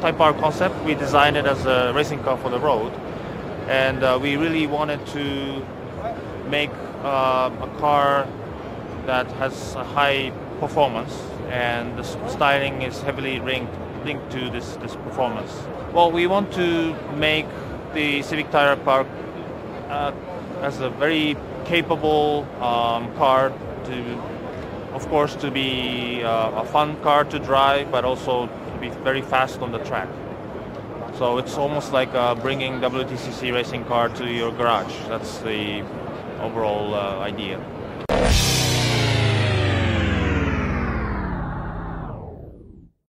Type R concept. We designed it as a racing car for the road, and we really wanted to make a car that has a high performance, and the styling is heavily linked to this performance. Well, we want to make the Civic Type R as a very capable car to, of course, to be a fun car to drive, but also to be very fast on the track. So it's almost like bringing WTCC racing car to your garage. That's the overall idea.